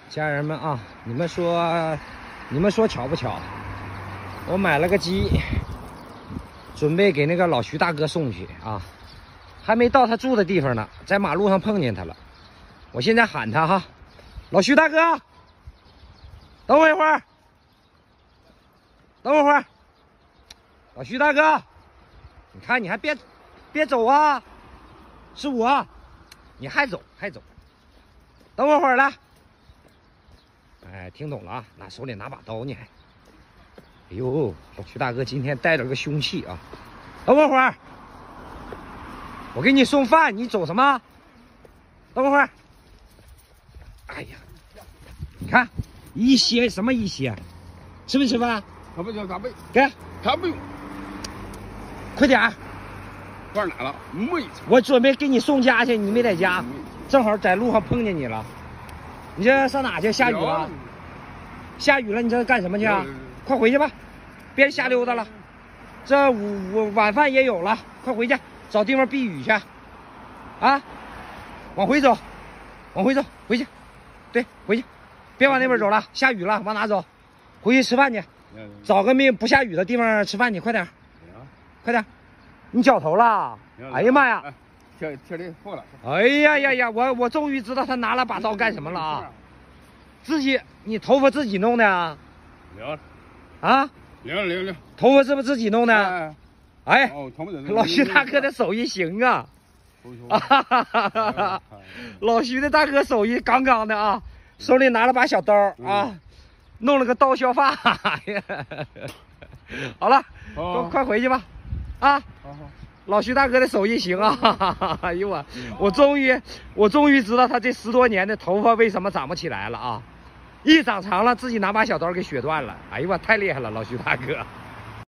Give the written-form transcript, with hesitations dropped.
家人们啊，你们说巧不巧？我买了个鸡，准备给那个老徐大哥送去啊，还没到他住的地方呢，在马路上碰见他了。我现在喊他哈，老徐大哥，等我一会儿，等我会儿，老徐大哥，你看你还别走啊，是我，你还走，等我会儿了。哎，听懂了啊，手里拿把刀呢还。哎呦，老徐大哥今天带着个凶器啊！等我会儿，我给你送饭，你走什么？等我会儿。哎呀，你看一歇什么一歇，吃没吃饭？ 他不行，他不给， 他不用， 快点儿！ 饭哪了？没吃。 我准备给你送家去，你没在家，正好在路上碰见你了。你这上哪去？下雨了？下雨了，你这干什么去啊？快回去吧，别瞎溜达了。这晚饭也有了，快回去找地方避雨去。啊，往回走，回去。对，回去，别往那边走了，下雨了，往哪走？回去吃饭去，找个不下雨的地方吃饭去，快点，快点。你绞头了？哎呀妈呀！ 贴的破了。 哎呀！我终于知道他拿了把刀干什么了啊！你头发自己弄的啊？啊？ 领。 头发是不是自己弄的？哎，老徐大哥的手艺行啊！老徐的大哥手艺杠杠的啊，手里拿了把小刀啊，弄了个刀削发。好了，快回去吧，啊！老徐大哥的手艺行啊！哎呦我终于知道他这10多年的头发为什么长不起来了啊！一长长了，自己拿把小刀给削断了。哎呦太厉害了，老徐大哥。